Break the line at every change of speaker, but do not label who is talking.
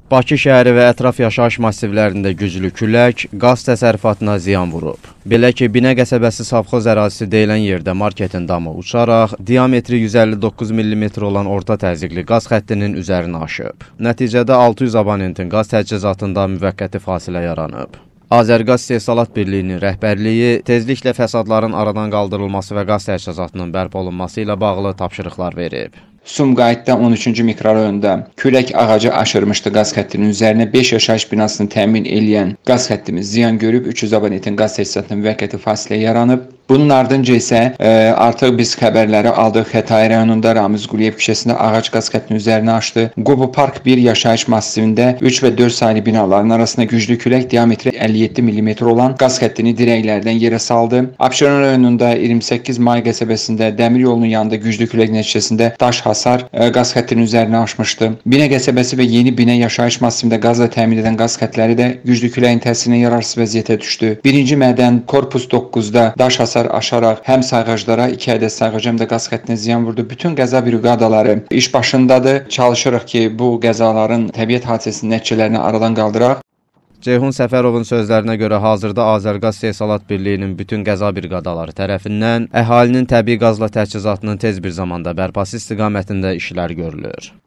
Bakı şəhəri və ətraf yaşayış massivlərində güclü külək qaz təsərrüfatına ziyan vurub. Belə ki, Binə qəsəbəsi savxoz ərazisi deyilən yerdə marketin damı uçaraq, diametri 159 mm olan orta təzyiqli qaz xəttinin üzərinə aşıb. Nəticədə 600 abonentin qaz təchizatında müvəqqəti fasilə yaranıb. Azərqaz İstehsalat Birliyinin rəhbərliyi tezliklə fəsadların aradan qaldırılması və qaz təchizatının bərpa olunması ilə bağlı tapşırıqlar verib.
Sumqayıtda 13-cü mikrorayonda külək ağacı aşırmışdı qaz xəttinin üzərinə 5 yaşayış binasını təmin edən qaz xəttimiz ziyan görüb, 300 abonentin qaz təchizatına müvəqqəti fasilə yaranıb. Bunun ardınca isə artıq biz xəbərləri aldıq. Xətai rayonunda Ramiz Quliyev küçəsində ağac qaz xəttinin üzərinə aşdı. Qobu Park 1 yaşayış massivində 3 və 4 saylı binaların arasında güclü külək diametri 57 mm olan qaz xəttini dirəklərdən yerə saldı. Abşeron rayonunda 28 May qəsəbəsində dəmir yolunun yanında güclü külək nəticəsində daş hasar qaz xəttinin üzərinə aşmışdı. Binə qəsəbəsi və Yeni Binə yaşayış massivində qazla təmin edən qaz xəttləri də güclü küləyin təsirinə yararsız vəziyyətə düşdü. 1-ci mədən Korpus 9-da daş hasar aşaraq həm sayğaclara 2 ədəd sayğac həm də qaz xəttinə ziyan vurdu. Bütün qəza briqadaları iş başındadır. Çalışırıq ki, bu qəzaların təbiət hadisəsinin nəticələrini aradan qaldıraq.
Ceyhun Səfərovun sözlərinə görə hazırda Azərqaz İstehsalat Birliyinin bütün qəza briqadaları tərəfindən əhalinin təbii qazla təchizatının tez bir zamanda bərpası istiqamətində işlər görülür.